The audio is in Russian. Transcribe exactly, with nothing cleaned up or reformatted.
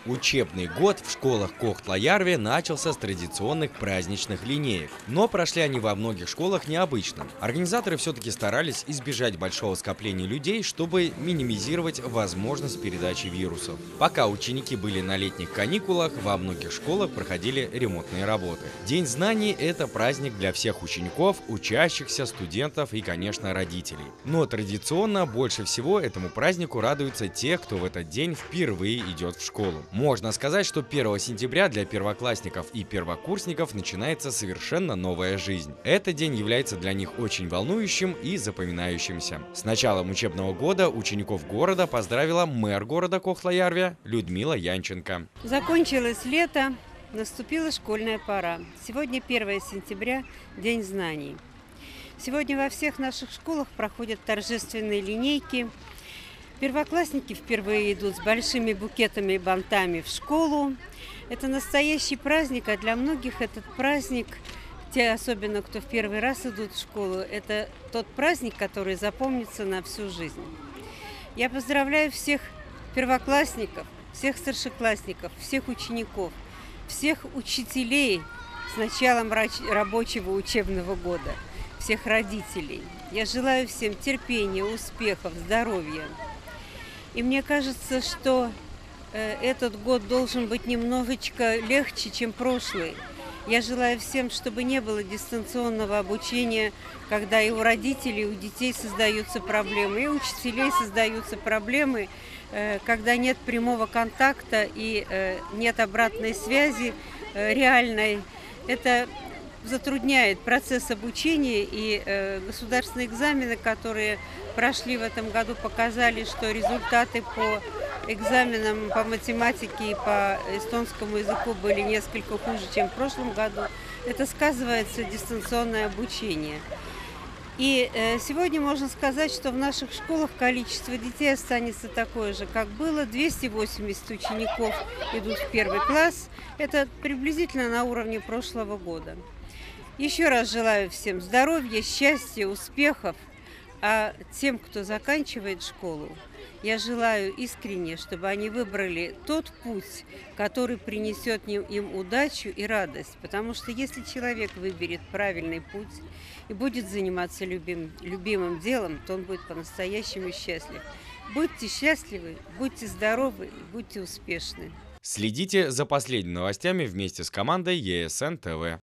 Учебный год в школах Кохтла-Ярве начался с традиционных праздничных линеек. Но прошли они во многих школах необычно. Организаторы все-таки старались избежать большого скопления людей, чтобы минимизировать возможность передачи вирусов. Пока ученики были на летних каникулах, во многих школах проходили ремонтные работы. День знаний – это праздник для всех учеников, учащихся, студентов и, конечно, родителей. Но традиционно больше всего этому празднику радуются те, кто в этот день впервые идет в школу. Можно сказать, что первого сентября для первоклассников и первокурсников начинается совершенно новая жизнь. Этот день является для них очень волнующим и запоминающимся. С началом учебного года учеников города поздравила мэр города Кохтла-Ярве Людмила Янченко. Закончилось лето, наступила школьная пора. Сегодня первое сентября, День знаний. Сегодня во всех наших школах проходят торжественные линейки. Первоклассники впервые идут с большими букетами и бантами в школу. Это настоящий праздник, а для многих этот праздник, те особенно, кто в первый раз идут в школу, это тот праздник, который запомнится на всю жизнь. Я поздравляю всех первоклассников, всех старшеклассников, всех учеников, всех учителей с началом рабочего учебного года, всех родителей. Я желаю всем терпения, успехов, здоровья. И мне кажется, что э, этот год должен быть немножечко легче, чем прошлый. Я желаю всем, чтобы не было дистанционного обучения, когда и у родителей, и у детей создаются проблемы, и у учителей создаются проблемы, э, когда нет прямого контакта и э, нет обратной связи э, реальной. Это затрудняет процесс обучения, и э, государственные экзамены, которые прошли в этом году, показали, что результаты по экзаменам по математике и по эстонскому языку были несколько хуже, чем в прошлом году. Это сказывается дистанционное обучение. И э, сегодня можно сказать, что в наших школах количество детей останется такое же, как было. двести восемьдесят учеников идут в первый класс. Это приблизительно на уровне прошлого года. Еще раз желаю всем здоровья, счастья, успехов. А тем, кто заканчивает школу, я желаю искренне, чтобы они выбрали тот путь, который принесет им удачу и радость. Потому что если человек выберет правильный путь и будет заниматься любим, любимым делом, то он будет по-настоящему счастлив. Будьте счастливы, будьте здоровы, будьте успешны. Следите за последними новостями вместе с командой Е С Н Т В.